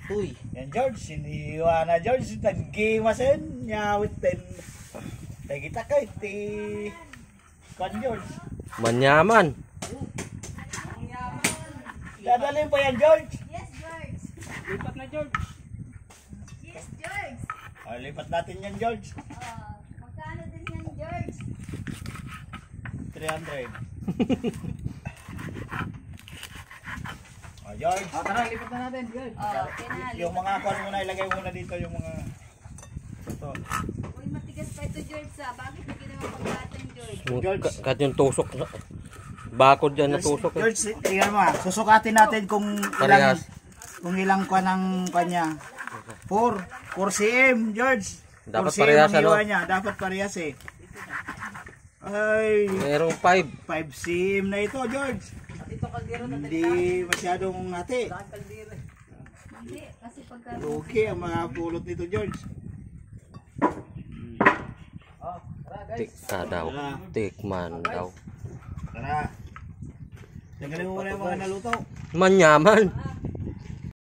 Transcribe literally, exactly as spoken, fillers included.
Uy. Yan George, siniwa na George, nag-gimasin, nyawit din. Tay kita kay, ti... Kan George. Manyaman. Dadalhin pa yan George. Yes, George. Lipat na George. Yes, George. Oh, lipat natin yan George. Uh, magkano din yan, George? three hundred. Oh, George. Ah, tara, lipat na natin, George. Oh, pinali. Yung mga kwan muna, ilagay muna dito yung mga... Ito. Uy, matigas pa ito, George, sa. Bakit hindi naman pagkatan, George? George. Kahit yung tusok. Bakod dyan na tusok. Eh. George, tingnan mo ah. Susukatin natin kung ilang... Parehas. Kung ilang kwan ang kanya. four. four cm, George. Dapat four cm parehas, ang iwa ano? niya. Dapat parehas eh. Ay... Merong five. five cm na ito, George. Ito kaldero na. Hindi masyadong hati. Kaldero. Hindi, kasi pagka... Okay ang mga pulot nito, George. Oh, tara guys. Tikka daw. Tikman daw. Tara. Tanggalin mo muna yung mga naluto. Manyaman.